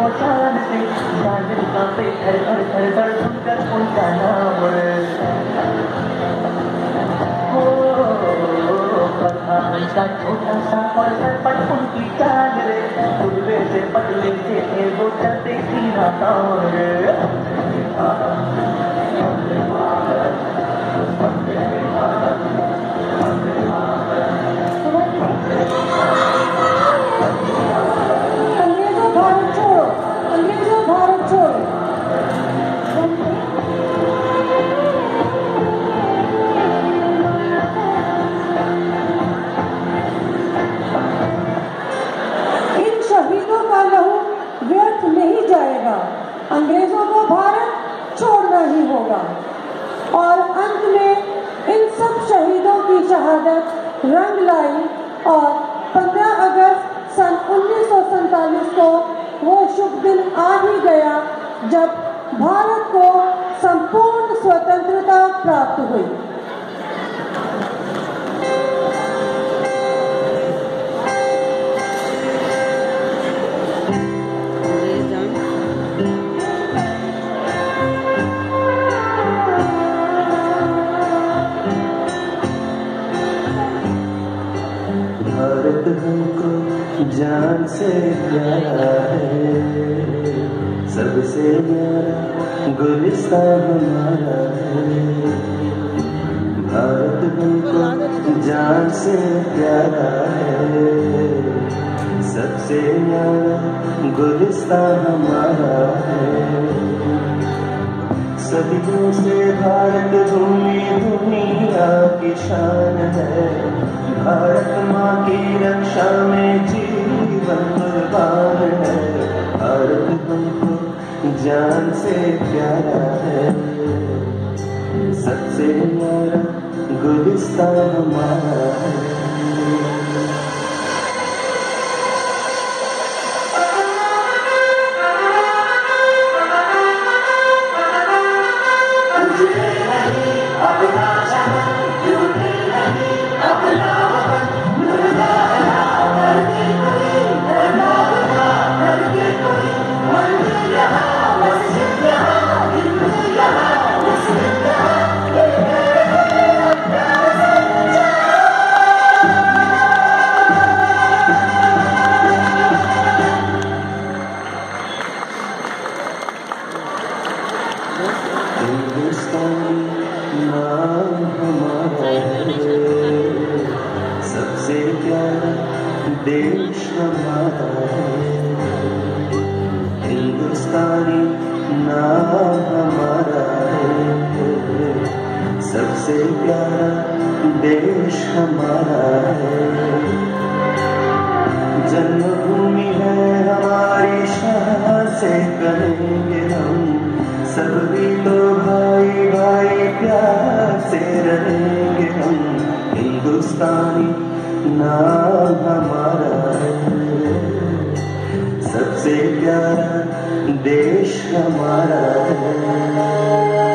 वो शान से जान कांपे धड़ धड़ धड़ धड़ सुनकर उनका नाम था उनका छोटा सा और सरपट उनकी चाल रे दुबले से पतले से थे वो चलते सीना तान अंग्रेजों को भारत छोड़ना ही होगा और अंत में इन सब शहीदों की शहादत रंग लाई और 15 अगस्त सन 1947 को वो शुभ दिन आ ही गया जब भारत को संपूर्ण स्वतंत्रता प्राप्त हुई। भारत हमको जान से प्यारा है, सबसे न्यारा गुलिस्तान हमारा है। भारत हमको जान से प्यारा है, सबसे न्यारा गुलिस्तान हमारा है। सदियों से भारत भूमि दुनिया की शान है, भारत माँ की रक्षा में जीवन कुर्बान है। भारत हमको जान से प्यारा है, सबसे न्यारा गुलिस्तान हमारा है। नाम हमारा है, सबसे प्यारा देश हमारा है। हिंदुस्तानी नाम हमारा है, सबसे प्यारा देश हमारा है। जन्मभूमि है हमारी शान से कहेंगे हम, सभी लोग भाई भाई प्यार से रहेंगे हम। हिंदुस्तानी नाम हमारा है, सबसे प्यारा देश हमारा है।